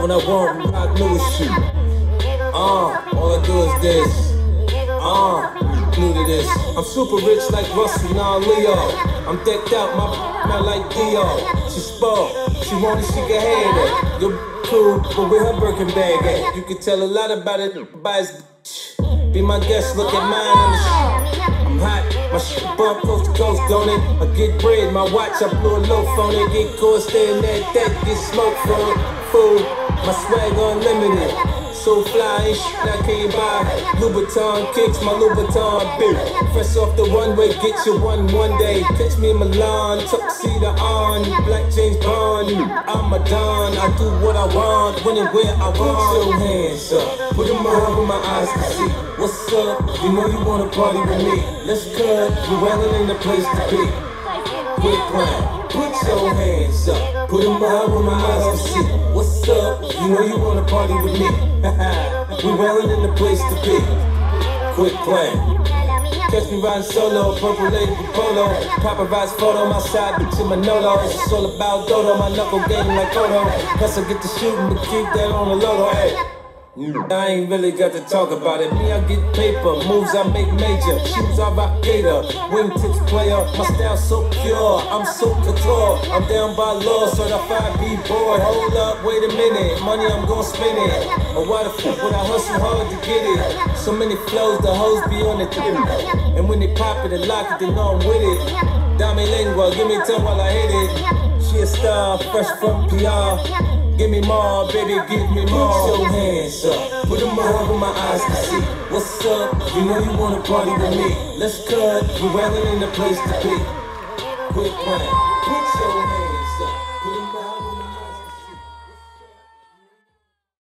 when I want, rock new shit. All I do is this. New to this. I'm super rich like Russell, now Leo. I'm decked out, my smell like Dior. She spoiled, she wanted, she can have it. You're cool, but where her Birkin bag at? You can tell a lot about it by his bitch. Be my guest, look at mine on the I'm hot, my shit bump coast to coast, don't it? I get bread, my watch, I blew a loaf on it. Get caught staring at that, get smoke from it. Fool, my swag unlimited. So fly and shit I can't buy. Louboutin kicks, my Louboutin big. Fresh off the runway, get you one day. Catch me in Milan, tuxedo on. Black James Bond, I'm a Don. I do what I want, when and where I want. Put your hands up, put them up where my eyes can see. What's up? You know you wanna party with me. Let's cut, we're wailing in the place to be. Quit playing. Put your hands up, put them up where my eyes can see. What's up? You know you wanna party with me. We wailing in the place to be. Quit playing. Catch me riding solo, purple lady with polo. Paparazzi photo, my side bitch in Manolo. It's all about Dodo, my knuckle game like Kodo. Plus I get to shooting, but keep that on the low. Hey. I ain't really got to talk about it. Me, I get paper, moves I make major. Shoes I rock gator, wingtips player. My style so pure, I'm so couture. I'm down by law, certified B-boy. Hold up, wait a minute, money I'm gon' spend it. Or why the fuck would I hustle hard to get it? So many flows, the hoes be on the tip. And when they pop it and lock it, they know I'm with it. Dame lengua, give me tongue while I hit it. She a star, fresh from PR. Give me more, baby, give me more. Put your hands up, put them up where my eyes can see. What's up? You know you wanna party with me. Let's cut, we're wailing in the place to be. Quit playing, put your hands up.